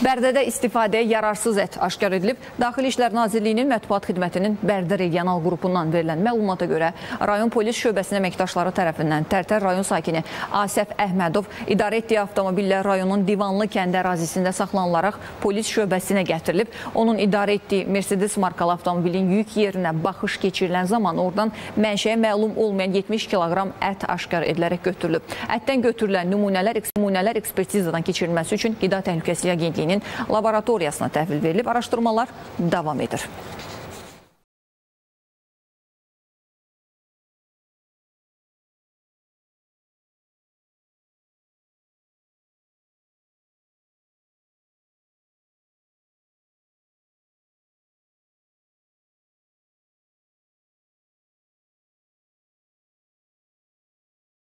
Bərdədə istifadəyə yararsız ət aşkar edilib. Daxili İşlər Nazirliyinin Mətbuat Xidmətinin Bərdə regional qrupundan verilən məlumata görə rayon polis şöbəsinin əməkdaşları tərəfindən Tərtər rayon sakini Asəf Əhmədov idarə etdiyi avtomobillə rayonun Divanlı kəndi ərazisində saxlanılaraq polis şöbəsinə gətirilib. Onun idarə etdiyi Mercedes markalı avtomobilin yük yerinə baxış keçirilən zaman oradan mənşəyə məlum olmayan 70 kiloqram ət aşkar edilərək götürülüb. Ətdən götürülən nümunələr ekspertizadan keçirilməsi üçün Qida Təhlükəsizliyi Agentliyinin laboratoriyasına təhvil verilib. Araşdırmalar davam edir.